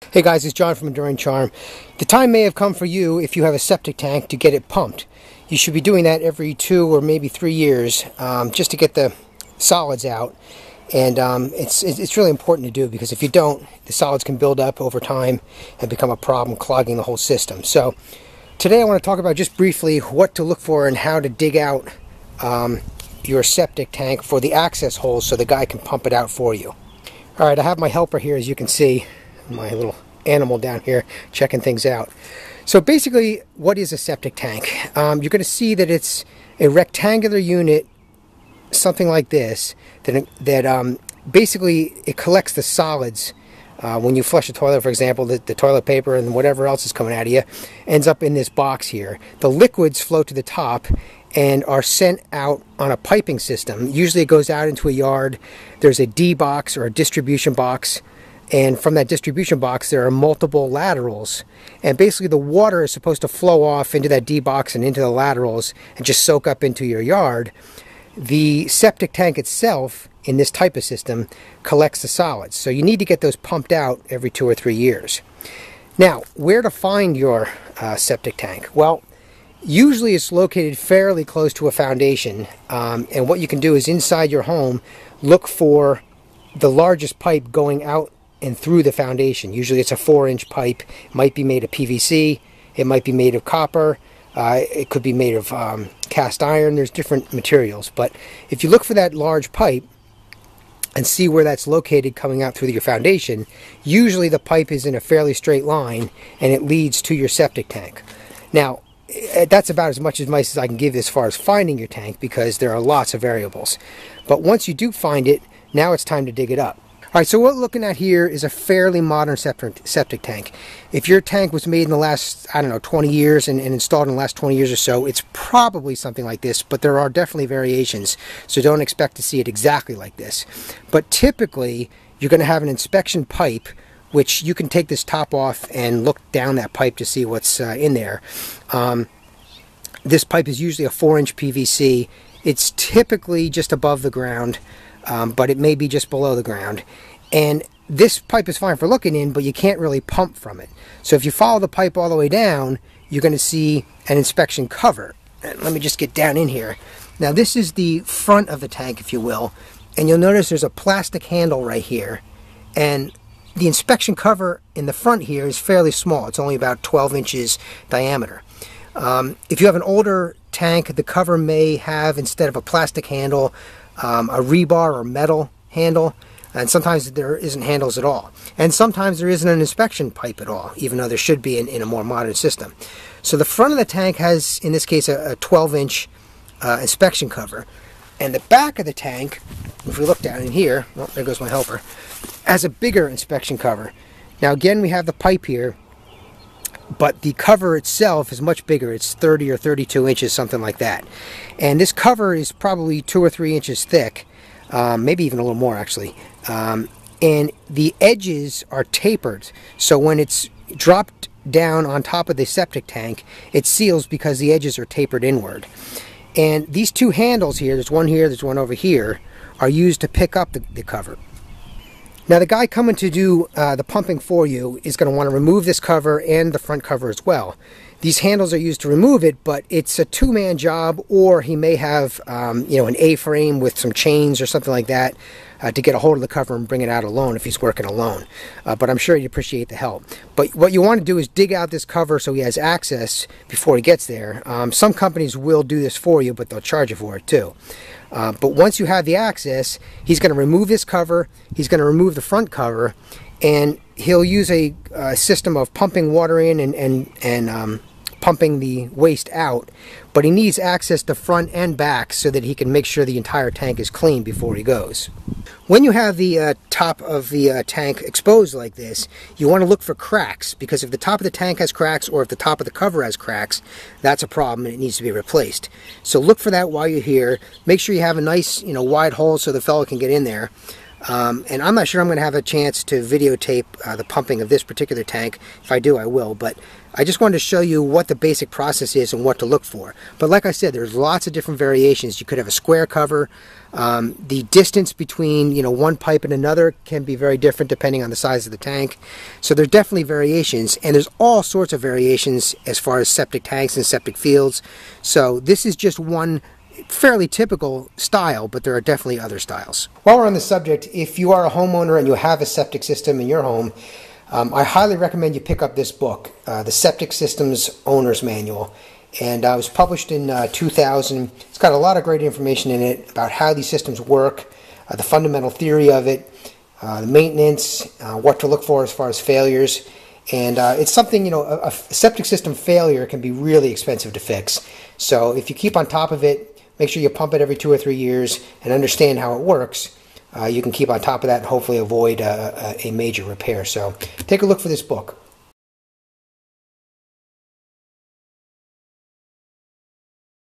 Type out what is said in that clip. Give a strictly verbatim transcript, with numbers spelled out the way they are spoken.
Hey guys, it's John from Enduring Charm. The time may have come for you, if you have a septic tank, to get it pumped. You should be doing that every two or maybe three years um, just to get the solids out. And um, it's, it's really important to do, because if you don't, the solids can build up over time and become a problem, clogging the whole system. So today I want to talk about just briefly what to look for and how to dig out um, your septic tank for the access holes so the guy can pump it out for you. Alright, I have my helper here, as you can see. My little animal down here checking things out. So basically, what is a septic tank? Um, you're going to see that it's a rectangular unit, something like this, that, that um, basically it collects the solids. Uh, when you flush a toilet, for example, the, the toilet paper and whatever else is coming out of you ends up in this box here. The liquids float to the top and are sent out on a piping system. Usually it goes out into a yard. There's a D box or a distribution box. And from that distribution box, there are multiple laterals. And basically the water is supposed to flow off into that D box and into the laterals and just soak up into your yard. The septic tank itself, in this type of system, collects the solids. So you need to get those pumped out every two or three years. Now, where to find your uh, septic tank? Well, usually it's located fairly close to a foundation. Um, and what you can do is, inside your home, look for the largest pipe going out and through the foundation. Usually it's a four inch pipe. It might be made of P V C, it might be made of copper, uh, it could be made of um, cast iron. There's different materials, but if you look for that large pipe and see where that's located coming out through your foundation, usually the pipe is in a fairly straight line and it leads to your septic tank. Now, that's about as much advice as I can give as far as finding your tank, because there are lots of variables. But once you do find it, now it's time to dig it up. Alright, so what we're looking at here is a fairly modern septic, septic tank. If your tank was made in the last, I don't know, twenty years and, and installed in the last twenty years or so, it's probably something like this, but there are definitely variations, so don't expect to see it exactly like this. But typically, you're going to have an inspection pipe, which you can take this top off and look down that pipe to see what's uh, in there. Um, this pipe is usually a four inch P V C. It's typically just above the ground. Um, but it may be just below the ground. And this pipe is fine for looking in, but you can't really pump from it. So if you follow the pipe all the way down, you're going to see an inspection cover. And let me just get down in here. Now this is the front of the tank, if you will, and you'll notice there's a plastic handle right here. And the inspection cover in the front here is fairly small. It's only about twelve inches diameter. Um, if you have an older tank, the cover may have, instead of a plastic handle, Um, a rebar or metal handle, and sometimes there isn't handles at all. And sometimes there isn't an inspection pipe at all, even though there should be in, in a more modern system. So the front of the tank has, in this case, a, a twelve inch uh, inspection cover. And the back of the tank, if we look down in here, well, there goes my helper, has a bigger inspection cover. Now again, we have the pipe here, but the cover itself is much bigger. It's thirty or thirty-two inches, something like that. And this cover is probably two or three inches thick, um, maybe even a little more actually. Um, and the edges are tapered, so when it's dropped down on top of the septic tank, it seals because the edges are tapered inward. And these two handles here, there's one here, there's one over here, are used to pick up the, the cover. Now the guy coming to do uh, the pumping for you is going to want to remove this cover and the front cover as well. These handles are used to remove it, but it's a two-man job, or he may have um, you know, an A-frame with some chains or something like that uh, to get a hold of the cover and bring it out alone if he's working alone. Uh, but I'm sure he'd appreciate the help. But what you want to do is dig out this cover so he has access before he gets there. Um, some companies will do this for you, but they'll charge you for it too. Uh, but once you have the access, he's going to remove this cover, he's going to remove the front cover, and he'll use a, a system of pumping water in and, and, and um, pumping the waste out. But he needs access to front and back so that he can make sure the entire tank is clean before he goes. When you have the uh, top of the uh, tank exposed like this, you want to look for cracks, because if the top of the tank has cracks, or if the top of the cover has cracks, that's a problem and it needs to be replaced. So look for that while you're here. Make sure you have a nice, you know, wide hole so the fellow can get in there. Um, and I'm not sure I'm going to have a chance to videotape uh, the pumping of this particular tank. If I do, I will. But I just wanted to show you what the basic process is and what to look for. But like I said, there's lots of different variations. You could have a square cover. Um, the distance between, you know, one pipe and another can be very different depending on the size of the tank. So there's definitely variations, and there's all sorts of variations as far as septic tanks and septic fields. So this is just one fairly typical style, but there are definitely other styles. While we're on the subject, if you are a homeowner and you have a septic system in your home, um, I highly recommend you pick up this book, uh, the Septic Systems Owner's Manual. And uh, it was published in uh, two thousand. It's got a lot of great information in it about how these systems work, uh, the fundamental theory of it, uh, the maintenance, uh, what to look for as far as failures. And uh, it's something, you know, a, a septic system failure can be really expensive to fix. So if you keep on top of it, make sure you pump it every two or three years and understand how it works, uh, you can keep on top of that and hopefully avoid a, a major repair. So take a look for this book.